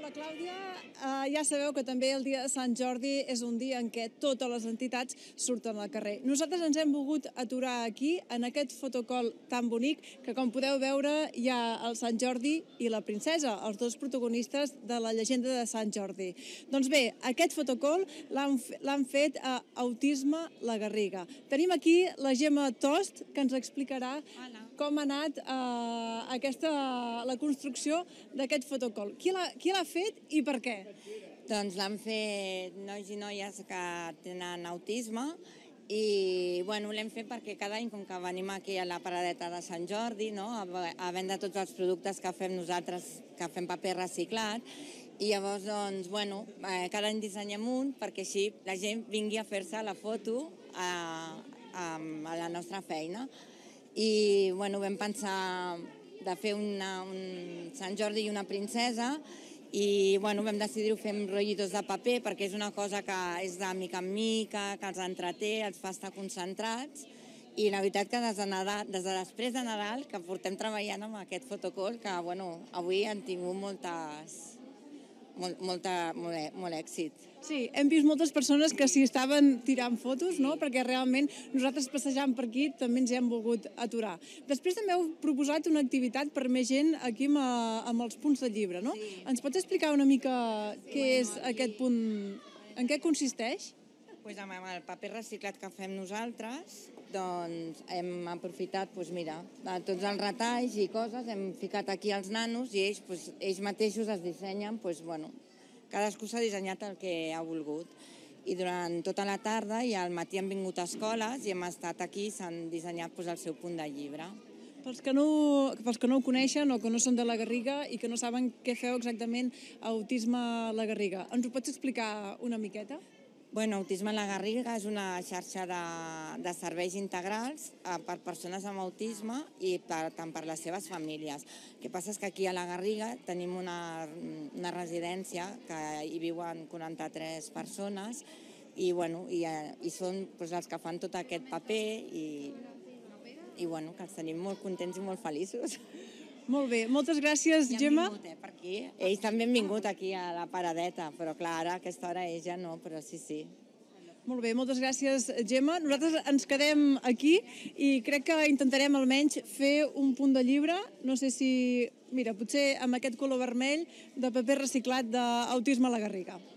Hola, Clàudia. Ja sabeu que també el dia de Sant Jordi és un dia en què totes les entitats surten al carrer. Nosaltres ens hem volgut aturar aquí, en aquest fotocall tan bonic, que com podeu veure hi ha el Sant Jordi i la princesa, els dos protagonistes de la llegenda de Sant Jordi. Doncs bé, aquest fotocall l'han fet a Autisme La Garriga. Tenim aquí la Gemma Tost, que ens explicarà com ha anat la construcció d'aquest fotocall. Qui l'ha fet i per què? Doncs l'han fet nois i noies que tenen autisme i l'hem fet perquè cada any, com que venim aquí a la paradeta de Sant Jordi, a vendre tots els productes que fem nosaltres, que fem paper reciclat, i llavors, cada any dissenyem un perquè així la gent vingui a fer-se la foto a la nostra feina. I vam pensar de fer un Sant Jordi i una princesa i vam decidir-ho fer amb rotllitos de paper perquè és una cosa que és de mica en mica, que els entreté, els fa estar concentrats, i la veritat que des de després de Nadal que portem treballant amb aquest fotocall, que avui han tingut molt èxit. Sí, hem vist moltes persones que s'hi estaven tirant fotos, no? Perquè realment nosaltres passejant per aquí també ens hi hem volgut aturar. Després també heu proposat una activitat per més gent aquí amb els punts de llibre, no? Sí. Ens pots explicar una mica què és aquest punt, en què consisteix? Amb el paper reciclat que fem nosaltres, doncs hem aprofitat de tots els retalls i coses, hem ficat aquí els nanos i ells mateixos es dissenyen, cadascú s'ha dissenyat el que ha volgut. I durant tota la tarda i al matí han vingut a escoles i hem estat aquí i s'han dissenyat el seu punt de llibre. Pels que no ho coneixen o que no són de la Garriga i que no saben què feu exactament a Autisme La Garriga, ens ho pots explicar una miqueta? Autisme La Garriga és una xarxa de serveis integrals per persones amb autisme i tant per les seves famílies. El que passa és que aquí a La Garriga tenim una residència que hi viuen 43 persones i són els que fan tot aquest paper i que els tenim molt contents i molt feliços. Molt bé, moltes gràcies, Gemma. Ja han vingut per aquí. Ells també han vingut aquí a la paradeta, però clar, ara a aquesta hora ells ja no, però sí. Molt bé, moltes gràcies, Gemma. Nosaltres ens quedem aquí i crec que intentarem almenys fer un punt de llibre, no sé si, potser amb aquest color vermell de paper reciclat d'Autisme La Garriga.